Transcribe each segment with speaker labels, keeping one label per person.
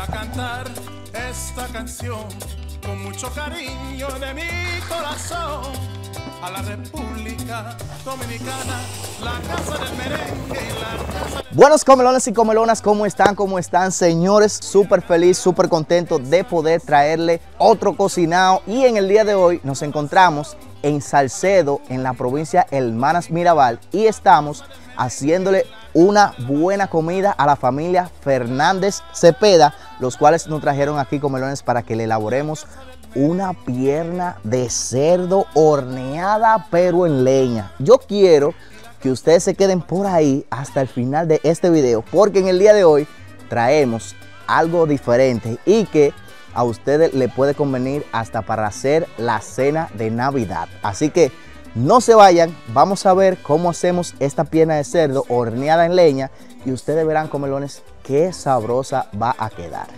Speaker 1: a cantar esta canción con mucho cariño de mi corazón a la República Dominicana, la casa del merengue y la casa del...
Speaker 2: Buenos comelones y comelonas, ¿cómo están? ¿Cómo están, señores? Súper feliz, súper contento de poder traerle otro cocinado. Y en el día de hoy nos encontramos en Salcedo, en la provincia Hermanas Mirabal, y estamos haciéndole una buena comida a la familia Fernández Cepeda, los cuales nos trajeron aquí comelones para que le elaboremos una pierna de cerdo horneada pero en leña. Yo quiero que ustedes se queden por ahí hasta el final de este video, porque en el día de hoy traemos algo diferente y que a ustedes les puede convenir hasta para hacer la cena de Navidad. Así que no se vayan, vamos a ver cómo hacemos esta pierna de cerdo horneada en leña y ustedes verán, comelones, qué sabrosa va a quedar.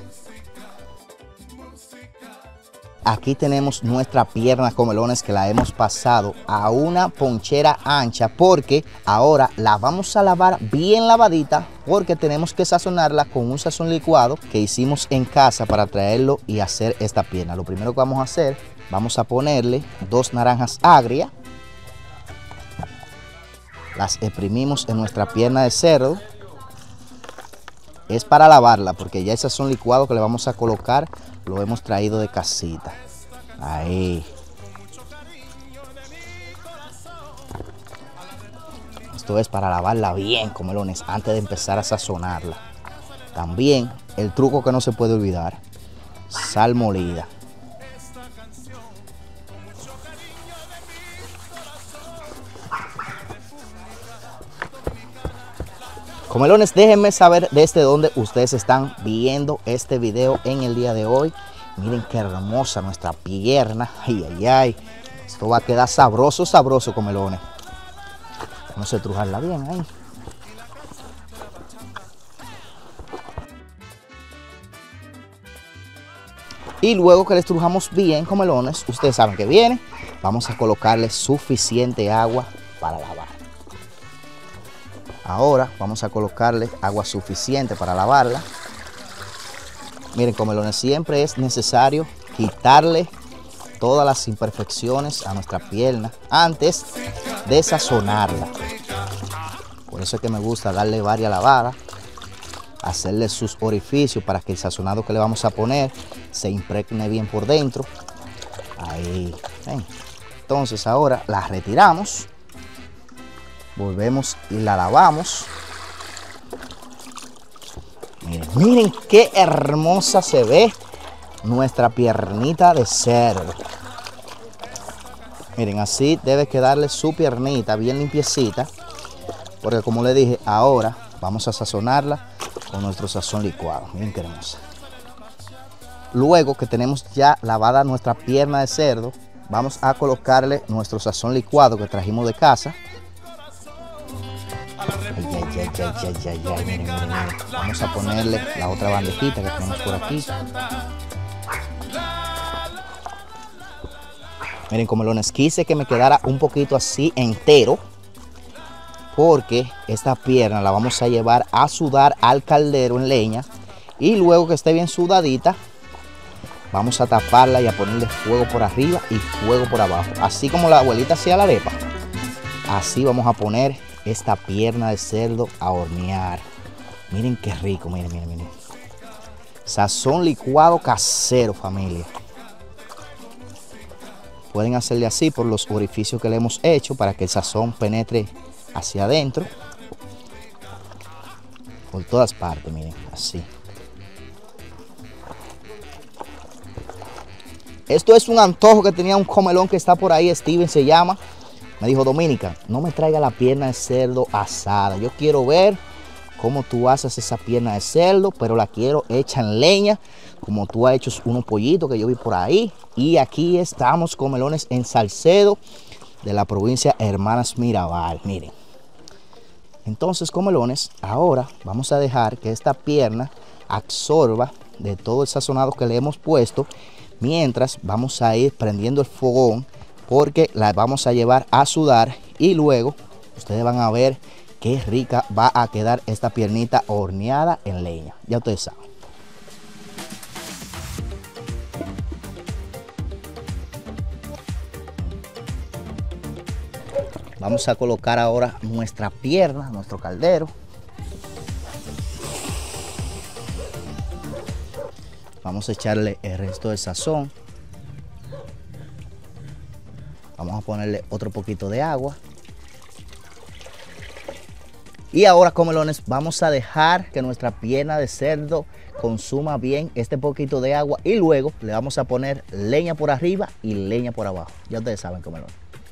Speaker 2: Aquí tenemos nuestra pierna, comelones, que la hemos pasado a una ponchera ancha porque ahora la vamos a lavar bien lavadita, porque tenemos que sazonarla con un sazón licuado que hicimos en casa para traerlo y hacer esta pierna. Lo primero que vamos a hacer, vamos a ponerle 2 naranjas agrias. Las exprimimos en nuestra pierna de cerdo. Es para lavarla porque ya el sazón licuado que le vamos a colocar lo hemos traído de casita. Ahí. Esto es para lavarla bien, comelones, antes de empezar a sazonarla. También el truco que no se puede olvidar: sal molida. Comelones, déjenme saber desde dónde ustedes están viendo este video en el día de hoy. Miren qué hermosa nuestra pierna. Ay, ay, ay. Esto va a quedar sabroso, sabroso, comelones. Vamos a estrujarla bien ahí. Y luego que le estrujamos bien, comelones, ustedes saben que viene. Vamos a colocarle suficiente agua para lavar. Ahora vamos a colocarle agua suficiente para lavarla. Miren, comelones, siempre es necesario quitarle todas las imperfecciones a nuestra pierna antes de sazonarla. Por eso es que me gusta darle varias lavadas, hacerle sus orificios para que el sazonado que le vamos a poner se impregne bien por dentro. Ahí, ven. Entonces ahora la retiramos. Volvemos y la lavamos. Miren, miren qué hermosa se ve nuestra piernita de cerdo. Miren, así debe quedarle su piernita bien limpiecita, porque como les dije, ahora vamos a sazonarla con nuestro sazón licuado. Miren qué hermosa. Luego que tenemos ya lavada nuestra pierna de cerdo, vamos a colocarle nuestro sazón licuado que trajimos de casa. Miren. Vamos a ponerle la otra bandejita que tenemos por aquí. Miren, comelones, quise que me quedara un poquito así entero, porque esta pierna la vamos a llevar a sudar al caldero en leña, y luego que esté bien sudadita vamos a taparla y a ponerle fuego por arriba y fuego por abajo, así como la abuelita hacía la arepa. Así vamos a poner esta pierna de cerdo a hornear. Miren qué rico, miren. Sazón licuado casero, familia. Pueden hacerle así por los orificios que le hemos hecho para que el sazón penetre hacia adentro. Por todas partes, miren, así. Esto es un antojo que tenía un comelón que está por ahí, Steven se llama. Me dijo: Dominica, no me traiga la pierna de cerdo asada. Yo quiero ver cómo tú haces esa pierna de cerdo, pero la quiero hecha en leña, como tú has hecho unos pollitos que yo vi por ahí. Y aquí estamos, comelones, en Salcedo, de la provincia Hermanas Mirabal. Miren. Entonces, comelones, ahora vamos a dejar que esta pierna absorba de todo el sazonado que le hemos puesto, mientras vamos a ir prendiendo el fogón, porque la vamos a llevar a sudar y luego ustedes van a ver qué rica va a quedar esta piernita horneada en leña. Ya ustedes saben. Vamos a colocar ahora nuestra pierna, nuestro caldero. Vamos a echarle el resto del sazón. Vamos a ponerle otro poquito de agua. Y ahora, comelones, vamos a dejar que nuestra pierna de cerdo consuma bien este poquito de agua y luego le vamos a poner leña por arriba y leña por abajo. Ya ustedes saben, comelones.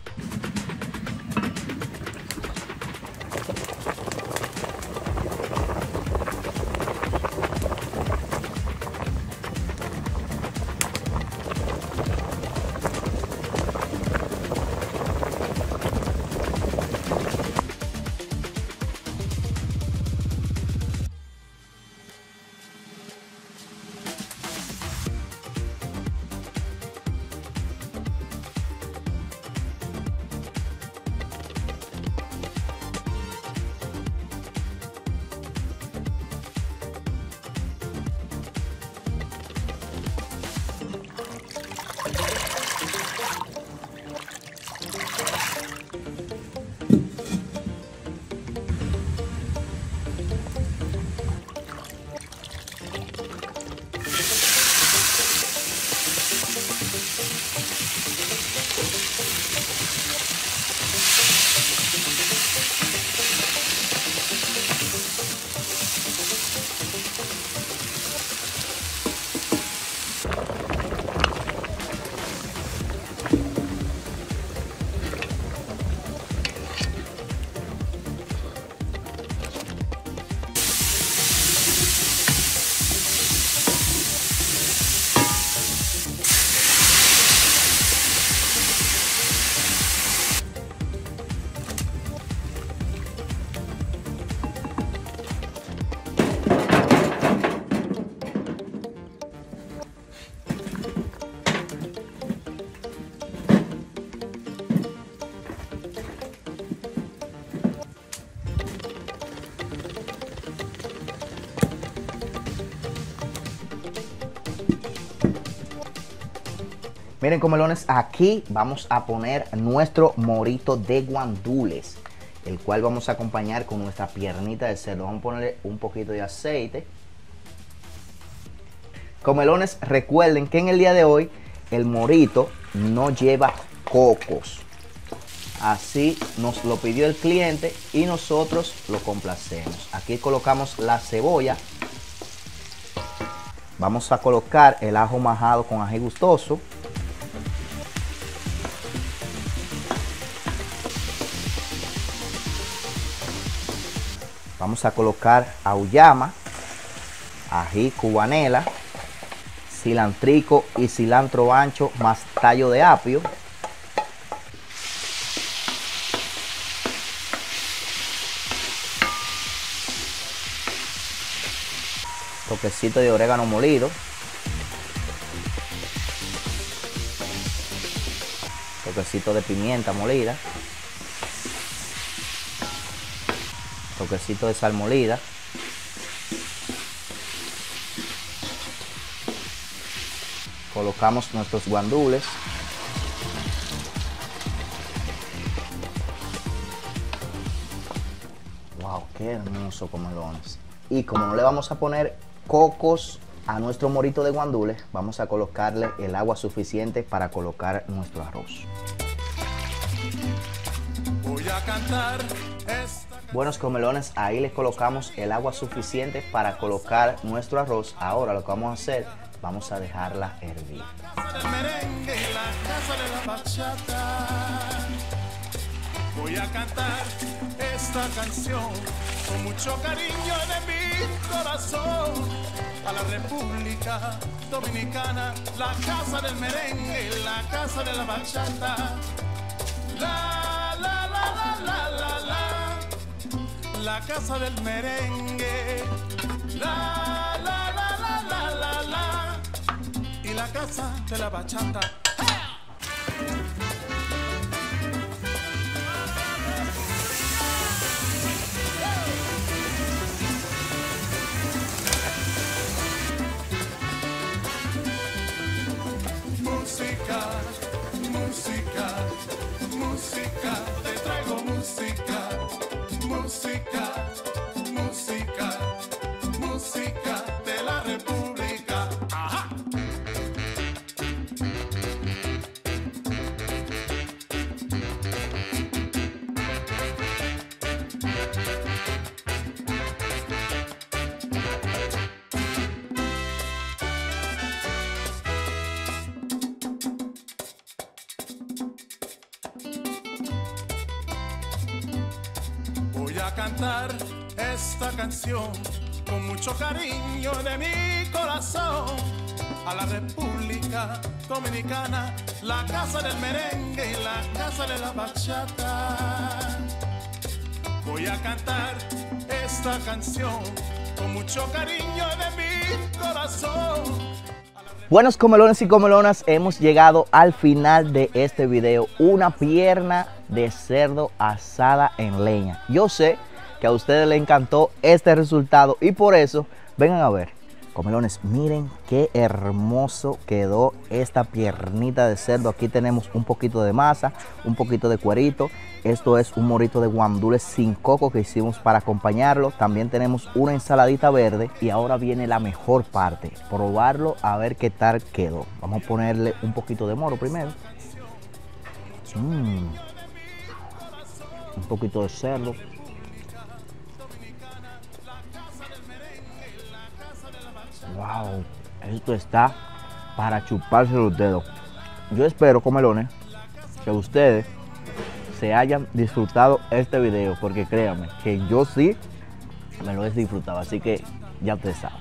Speaker 2: Miren, comelones, aquí vamos a poner nuestro morito de guandules, el cual vamos a acompañar con nuestra piernita de cerdo. Vamos a ponerle un poquito de aceite. Comelones, recuerden que en el día de hoy el morito no lleva cocos. Así nos lo pidió el cliente y nosotros lo complacemos. Aquí colocamos la cebolla. Vamos a colocar el ajo majado con ají gustoso. Vamos a colocar auyama, ají cubanela, cilantrico y cilantro ancho más tallo de apio. Toquecito de orégano molido. Toquecito de pimienta molida. Toquecito de sal molida. Colocamos nuestros guandules. Wow, qué hermoso, comelones. Y como no le vamos a poner cocos a nuestro morito de guandules, vamos a colocarle el agua suficiente para colocar nuestro arroz.
Speaker 1: Voy a cantar esta...
Speaker 2: Buenos comelones, ahí les colocamos el agua suficiente para colocar nuestro arroz. Ahora lo que vamos a hacer, vamos a dejarla hervir.
Speaker 1: La casa del merengue, la casa de la bachata. Voy a cantar esta canción con mucho cariño de mi corazón a la República Dominicana, la casa del merengue, la casa de la bachata. La casa del merengue, y la casa de la bachata. Música, música, música, te traigo Voy a cantar esta canción con mucho cariño de mi corazón a la República Dominicana, la casa del merengue y la casa de la bachata. Voy a cantar esta canción con mucho cariño de mi corazón.
Speaker 2: Buenos comelones y comelonas, hemos llegado al final de este video. Una pierna de cerdo asada en leña. Yo sé que a ustedes les encantó este resultado y por eso, vengan a ver. Comelones, miren qué hermoso quedó esta piernita de cerdo. Aquí tenemos un poquito de masa, un poquito de cuerito. Esto es un morito de guandules sin coco que hicimos para acompañarlo. También tenemos una ensaladita verde y ahora viene la mejor parte, probarlo a ver qué tal quedó. Vamos a ponerle un poquito de moro primero. Un poquito de cerdo. Wow, esto está para chuparse los dedos. Yo espero, comelones, que ustedes se hayan disfrutado este video, porque créanme que yo sí me lo he disfrutado, así que ya ustedes saben.